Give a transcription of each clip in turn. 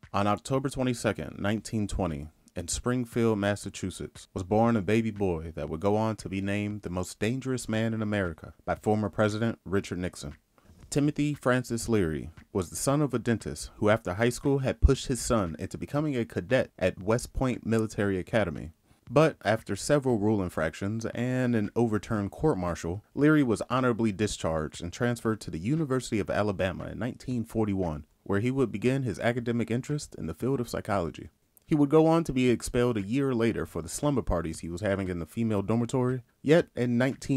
On October 22nd, 1920, in Springfield, Massachusetts, was born a baby boy that would go on to be named the most dangerous man in America by former President Richard Nixon. Timothy Francis Leary was the son of a dentist who after high school had pushed his son into becoming a cadet at West Point Military Academy. But after several rule infractions and an overturned court-martial, Leary was honorably discharged and transferred to the University of Alabama in 1941, where he would begin his academic interest in the field of psychology. He would go on to be expelled a year later for the slumber parties he was having in the female dormitory, yet in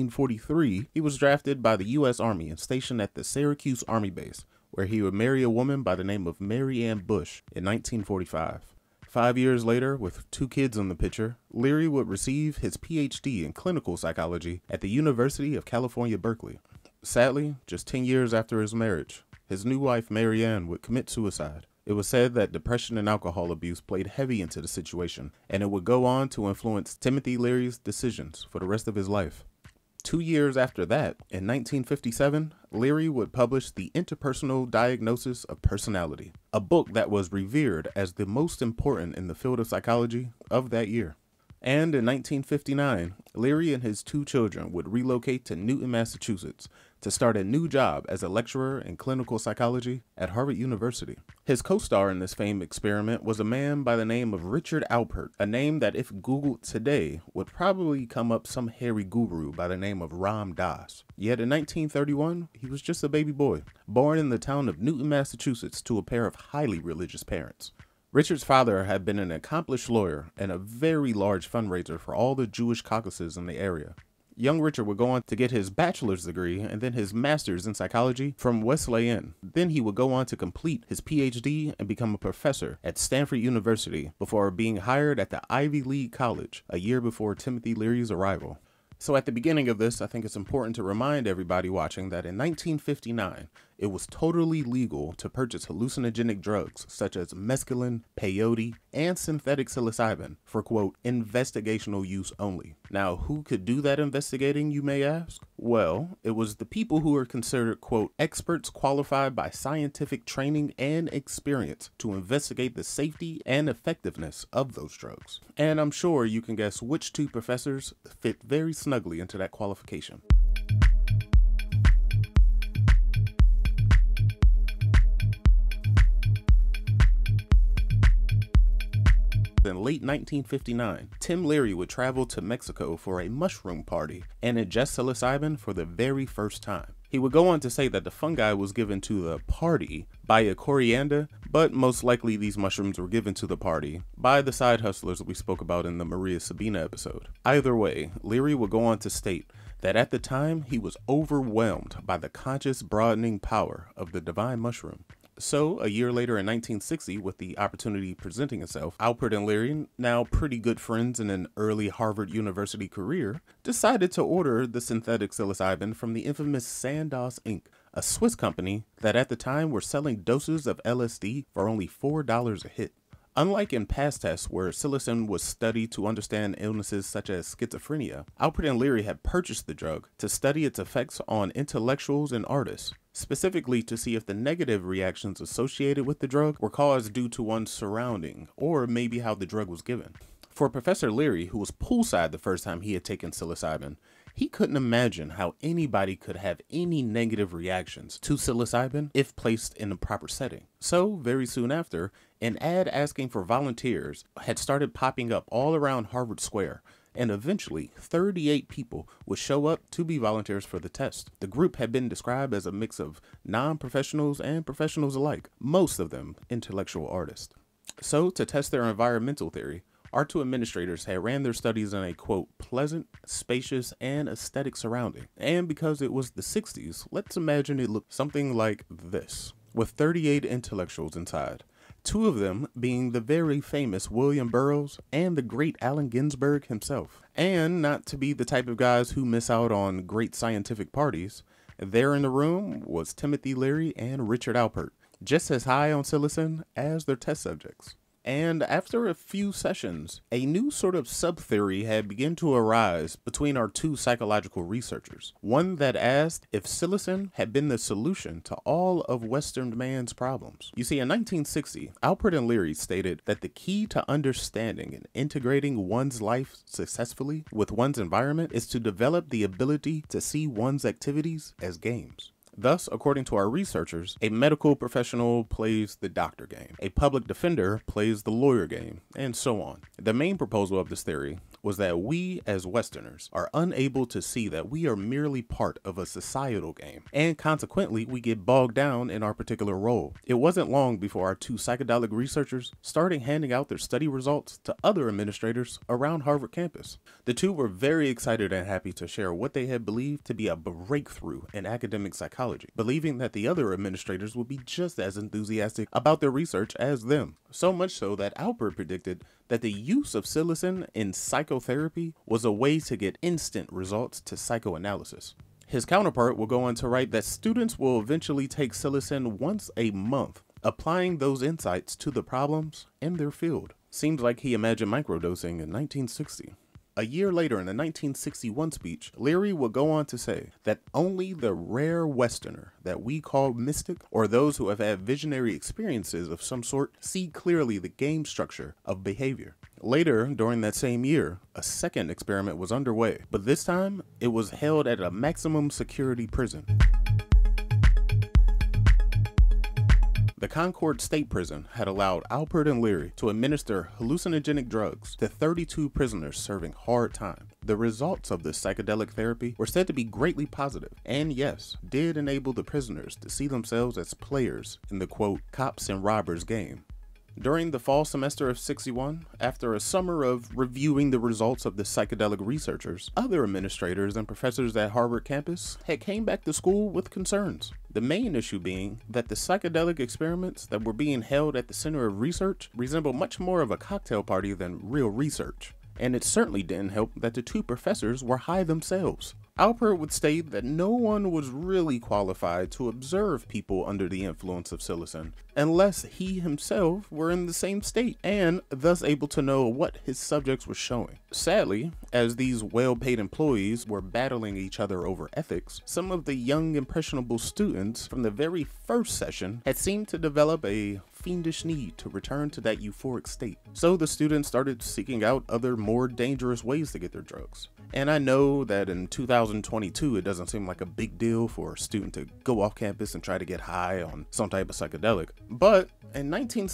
1943, he was drafted by the U.S. Army and stationed at the Syracuse Army Base, where he would marry a woman by the name of Mary Ann Bush in 1945. 5 years later, with 2 kids in the picture, Leary would receive his Ph.D. in clinical psychology at the University of California, Berkeley. Sadly, just 10 years after his marriage, his new wife, Mary Ann, would commit suicide. It was said that depression and alcohol abuse played heavy into the situation, and it would go on to influence Timothy Leary's decisions for the rest of his life. 2 years after that, in 1957, Leary would publish The Interpersonal Diagnosis of Personality, a book that was revered as the most important in the field of psychology of that year. And in 1959, Leary and his 2 children would relocate to Newton, Massachusetts, to start a new job as a lecturer in clinical psychology at Harvard University. His co-star in this famed experiment was a man by the name of Richard Alpert, a name that if Googled today would probably come up some hairy guru by the name of Ram Dass. Yet in 1931, he was just a baby boy, born in the town of Newton, Massachusetts to a pair of highly religious parents. Richard's father had been an accomplished lawyer and a very large fundraiser for all the Jewish caucuses in the area. Young Richard would go on to get his bachelor's degree and then his master's in psychology from Wesleyan. Then he would go on to complete his PhD and become a professor at Stanford University before being hired at the Ivy League College a year before Timothy Leary's arrival. So at the beginning of this, I think it's important to remind everybody watching that in 1959, it was totally legal to purchase hallucinogenic drugs such as mescaline, peyote, and synthetic psilocybin for, quote, investigational use only. Now, who could do that investigating, you may ask? Well, it was the people who were considered, quote, experts qualified by scientific training and experience to investigate the safety and effectiveness of those drugs. And I'm sure you can guess which 2 professors fit very snugly into that qualification. In late 1959, Tim Leary would travel to Mexico for a mushroom party and ingest psilocybin for the very first time. He would go on to say that the fungi was given to the party by a coriander, but most likely these mushrooms were given to the party by the side hustlers we spoke about in the Maria Sabina episode. Either way, Leary would go on to state that at the time he was overwhelmed by the conscious broadening power of the divine mushroom. So, a year later in 1960, with the opportunity presenting itself, Alpert and Leary, now pretty good friends in an early Harvard University career, decided to order the synthetic psilocybin from the infamous Sandoz Inc., a Swiss company that at the time were selling doses of LSD for only $4 a hit. Unlike in past tests where psilocybin was studied to understand illnesses such as schizophrenia, Alpert and Leary had purchased the drug to study its effects on intellectuals and artists, specifically to see if the negative reactions associated with the drug were caused due to one's surrounding, or maybe how the drug was given. For Professor Leary, who was poolside the first time he had taken psilocybin, he couldn't imagine how anybody could have any negative reactions to psilocybin if placed in the proper setting. So, very soon after, an ad asking for volunteers had started popping up all around Harvard Square, and eventually 38 people would show up to be volunteers for the test. The group had been described as a mix of non-professionals and professionals alike, most of them intellectual artists. So, to test their environmental theory, our 2 administrators had ran their studies in a, quote, pleasant, spacious, and aesthetic surrounding. And because it was the 60s, let's imagine it looked something like this, with 38 intellectuals inside. 2 of them being the very famous William Burroughs and the great Allen Ginsberg himself. And not to be the type of guys who miss out on great scientific parties, there in the room was Timothy Leary and Richard Alpert, just as high on psilocybin as their test subjects. And after a few sessions, a new sort of sub-theory had begun to arise between our two psychological researchers. One that asked if psilocin had been the solution to all of Western man's problems. You see, in 1960, Alpert and Leary stated that the key to understanding and integrating one's life successfully with one's environment is to develop the ability to see one's activities as games. Thus, according to our researchers, a medical professional plays the doctor game, a public defender plays the lawyer game, and so on. The main proposal of this theory was that we as Westerners are unable to see that we are merely part of a societal game, and consequently we get bogged down in our particular role. It wasn't long before our two psychedelic researchers started handing out their study results to other administrators around Harvard campus. The two were very excited and happy to share what they had believed to be a breakthrough in academic psychology, believing that the other administrators would be just as enthusiastic about their research as them. So much so that Alpert predicted that the use of psilocin in psychotherapy was a way to get instant results to psychoanalysis. His counterpart will go on to write that students will eventually take psilocin once a month, applying those insights to the problems in their field. Seems like he imagined microdosing in 1960. A year later, in a 1961 speech, Leary would go on to say that only the rare Westerner that we call mystic, or those who have had visionary experiences of some sort, see clearly the game structure of behavior. Later, during that same year, a second experiment was underway, but this time it was held at a maximum security prison. The Concord State Prison had allowed Alpert and Leary to administer hallucinogenic drugs to 32 prisoners serving hard time. The results of this psychedelic therapy were said to be greatly positive, and yes, did enable the prisoners to see themselves as players in the quote, cops and robbers game. During the fall semester of '61, after a summer of reviewing the results of the psychedelic researchers, other administrators and professors at Harvard campus had came back to school with concerns. The main issue being that the psychedelic experiments that were being held at the center of research resembled much more of a cocktail party than real research. And it certainly didn't help that the two professors were high themselves. Alpert would state that no one was really qualified to observe people under the influence of psilocin unless he himself were in the same state and thus able to know what his subjects were showing. Sadly, as these well-paid employees were battling each other over ethics, some of the young impressionable students from the very first session had seemed to develop a fiendish need to return to that euphoric state. So the students started seeking out other more dangerous ways to get their drugs. And I know that in 2022, it doesn't seem like a big deal for a student to go off campus and try to get high on some type of psychedelic. But in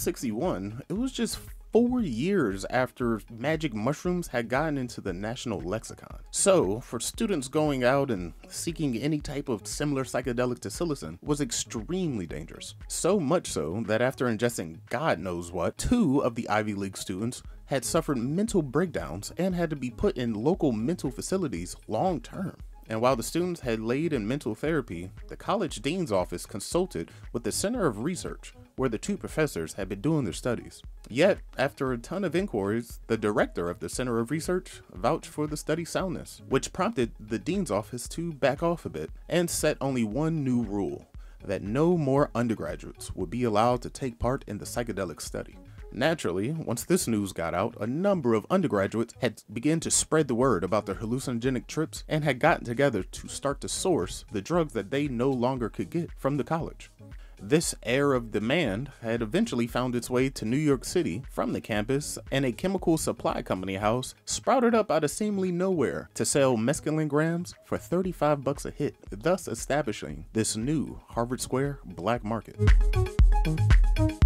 1961, it was just 4 years after magic mushrooms had gotten into the national lexicon. So, for students going out and seeking any type of similar psychedelic to psilocin was extremely dangerous. So much so that after ingesting God knows what, 2 of the Ivy League students had suffered mental breakdowns and had to be put in local mental facilities long term. And while the students had laid in mental therapy, the college dean's office consulted with the Center of Research, where the 2 professors had been doing their studies. Yet, after a ton of inquiries, the director of the Center of Research vouched for the study's soundness, which prompted the dean's office to back off a bit and set only one new rule: that no more undergraduates would be allowed to take part in the psychedelic study. Naturally, once this news got out, a number of undergraduates had begun to spread the word about their hallucinogenic trips and had gotten together to start to source the drugs that they no longer could get from the college. This air of demand had eventually found its way to New York City from the campus, and a chemical supply company house sprouted up out of seemingly nowhere to sell mescaline grams for $35 a hit, thus establishing this new Harvard Square black market.